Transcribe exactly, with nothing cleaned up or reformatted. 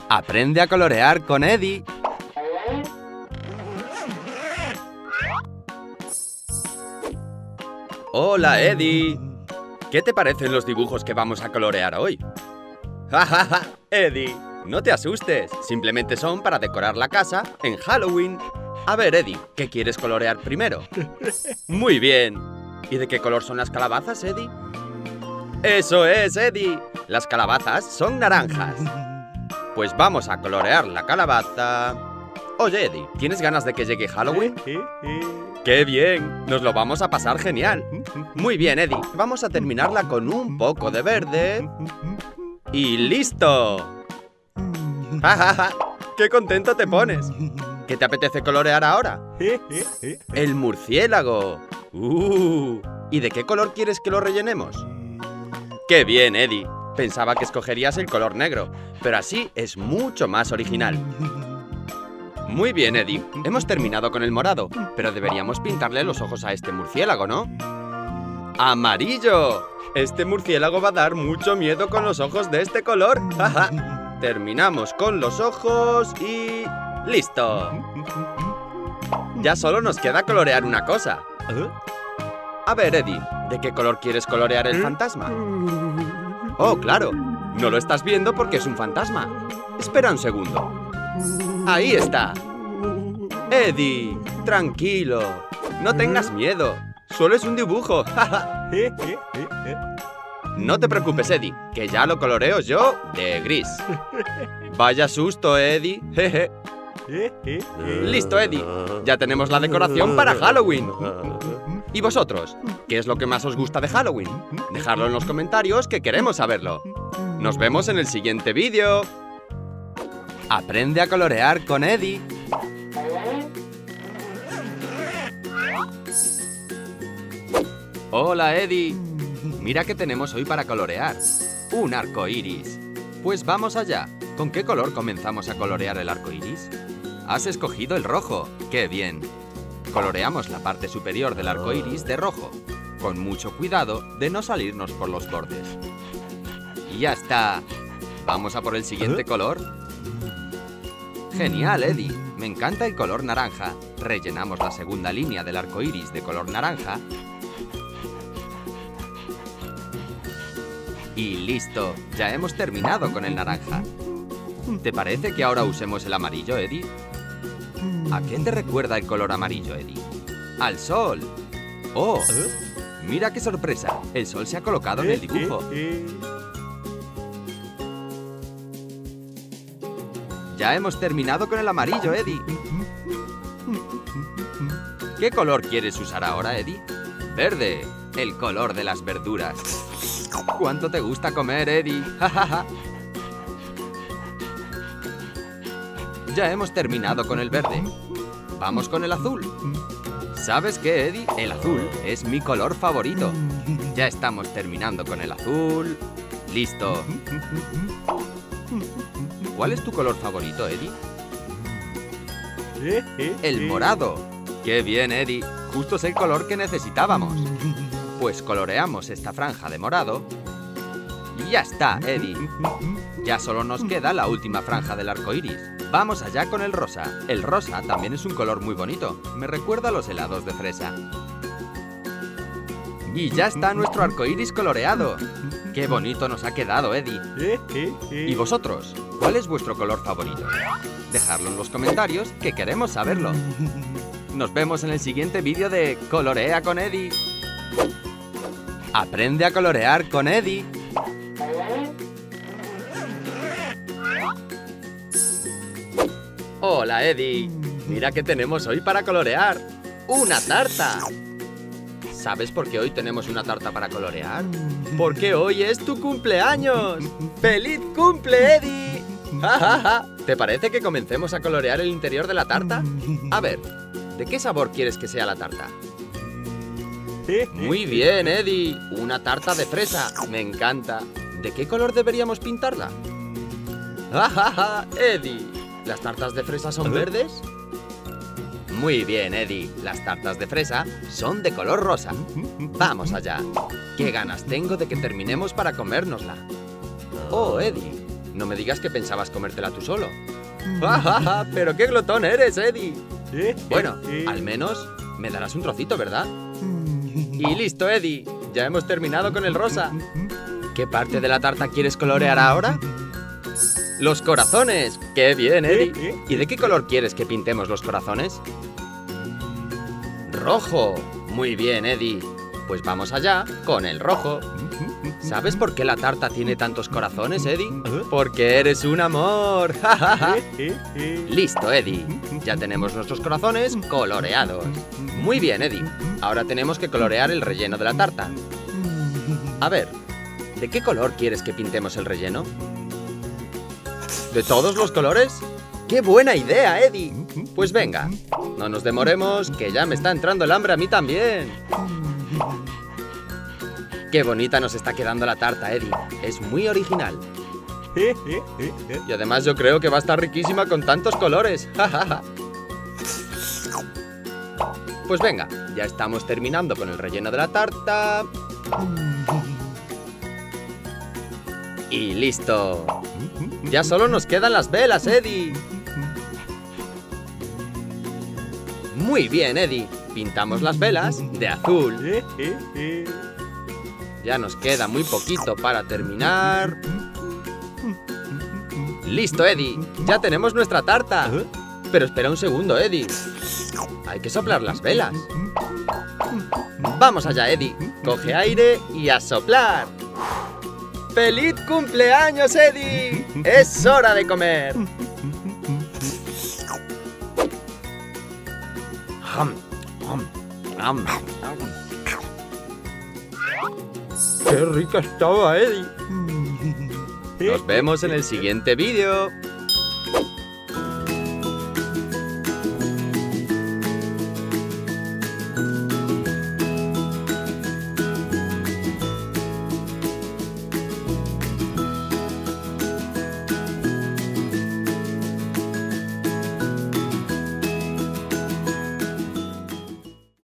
Aprende a colorear con Eddie. Hola, Eddie. ¿Qué te parecen los dibujos que vamos a colorear hoy? ¡Ja, ja, ja! Eddie, no te asustes. Simplemente son para decorar la casa en Halloween. A ver, Eddie, ¿qué quieres colorear primero? Muy bien. ¿Y de qué color son las calabazas, Eddie? ¡Eso es, Eddie! Las calabazas son naranjas. Pues vamos a colorear la calabaza. Oye, Eddie, ¿tienes ganas de que llegue Halloween? ¡Qué bien! Nos lo vamos a pasar genial. Muy bien, Eddie. Vamos a terminarla con un poco de verde. ¡Y listo! ¡Ja, ja, ja! ¡Qué contento te pones! ¿Qué te apetece colorear ahora? ¡El murciélago! ¡Uh! ¿Y de qué color quieres que lo rellenemos? ¡Qué bien, Eddie! Pensaba que escogerías el color negro, pero así es mucho más original. Muy bien, Eddie. Hemos terminado con el morado, pero deberíamos pintarle los ojos a este murciélago, ¿no? ¡Amarillo! Este murciélago va a dar mucho miedo con los ojos de este color. ¡Ja! Terminamos con los ojos y... ¡listo! Ya solo nos queda colorear una cosa. A ver, Eddie, ¿de qué color quieres colorear el fantasma? Oh, claro. No lo estás viendo porque es un fantasma. Espera un segundo. ¡Ahí está! Eddie, tranquilo. No tengas miedo. Solo es un dibujo. No te preocupes, Eddie, que ya lo coloreo yo de gris. Vaya susto, Eddie. Listo, Eddie. Ya tenemos la decoración para Halloween. ¿Y vosotros? ¿Qué es lo que más os gusta de Halloween? Dejadlo en los comentarios que queremos saberlo. Nos vemos en el siguiente vídeo. Aprende a colorear con Eddie. Hola, Eddie. Mira qué tenemos hoy para colorear. Un arco iris. Pues vamos allá. ¿Con qué color comenzamos a colorear el arco iris? Has escogido el rojo. ¡Qué bien! Coloreamos la parte superior del arco iris de rojo, con mucho cuidado de no salirnos por los bordes. Y ya está. ¿Vamos a por el siguiente color? ¡Genial, Eddie! Me encanta el color naranja. Rellenamos la segunda línea del arco iris de color naranja. Y listo, ya hemos terminado con el naranja. ¿Te parece que ahora usemos el amarillo, Eddie? ¿A qué te recuerda el color amarillo, Eddie? ¡Al sol! ¡Oh! ¡Mira qué sorpresa! El sol se ha colocado en el dibujo. Ya hemos terminado con el amarillo, Eddie. ¿Qué color quieres usar ahora, Eddie? ¡Verde! El color de las verduras. ¿Cuánto te gusta comer, Eddie? Ya hemos terminado con el verde. Vamos con el azul. ¿Sabes qué, Eddie? El azul es mi color favorito. Ya estamos terminando con el azul. ¡Listo! ¿Cuál es tu color favorito, Eddie? ¡El morado! ¡Qué bien, Eddie! Justo es el color que necesitábamos. Pues coloreamos esta franja de morado. Y ya está, Eddie. Ya solo nos queda la última franja del arco iris. Vamos allá con el rosa. El rosa también es un color muy bonito. Me recuerda a los helados de fresa. Y ya está nuestro arco iris coloreado. ¡Qué bonito nos ha quedado, Eddie! ¿Y vosotros? ¿Cuál es vuestro color favorito? Dejadlo en los comentarios, que queremos saberlo. Nos vemos en el siguiente vídeo de Colorea con Eddie. Aprende a colorear con Eddie. Hola, Eddie. Mira qué tenemos hoy para colorear. ¡Una tarta! ¿Sabes por qué hoy tenemos una tarta para colorear? Porque hoy es tu cumpleaños. ¡Feliz cumple, Eddie! ¡Ja, ja, ja! ¿Te parece que comencemos a colorear el interior de la tarta? A ver, ¿de qué sabor quieres que sea la tarta? Muy bien, Eddie. Una tarta de fresa. Me encanta. ¿De qué color deberíamos pintarla? ¡Ja, ja, ja! Eddie, ¿las tartas de fresa son verdes? Muy bien, Eddie. Las tartas de fresa son de color rosa. Vamos allá. Qué ganas tengo de que terminemos para comérnosla. Oh, Eddie, no me digas que pensabas comértela tú solo. ¡Ja, ja, ja! ¡Pero qué glotón eres, Eddie! Bueno, al menos me darás un trocito, ¿verdad? Y listo, Eddie. Ya hemos terminado con el rosa. ¿Qué parte de la tarta quieres colorear ahora? ¡Los corazones! ¡Qué bien, Eddie! ¿Y de qué color quieres que pintemos los corazones? ¡Rojo! Muy bien, Eddie. Pues vamos allá con el rojo. ¿Sabes por qué la tarta tiene tantos corazones, Eddie? ¡Porque eres un amor! Listo, Eddie. Ya tenemos nuestros corazones coloreados. Muy bien, Eddie. Ahora tenemos que colorear el relleno de la tarta. A ver, ¿de qué color quieres que pintemos el relleno? ¿De todos los colores? ¡Qué buena idea, Eddie! Pues venga, no nos demoremos, que ya me está entrando el hambre a mí también. ¡Qué bonita nos está quedando la tarta, Eddie! Es muy original. Y además yo creo que va a estar riquísima con tantos colores. Pues venga, ya estamos terminando con el relleno de la tarta. Y listo. Ya solo nos quedan las velas, Eddie. Muy bien, Eddie. Pintamos las velas de azul. Ya nos queda muy poquito para terminar. Listo, Eddie. Ya tenemos nuestra tarta. Pero espera un segundo, Eddie. Hay que soplar las velas. Vamos allá, Eddie. Coge aire y a soplar. ¡Feliz cumpleaños, Eddie! ¡Es hora de comer! ¡Qué rica estaba, Eddie! Nos vemos en el siguiente vídeo.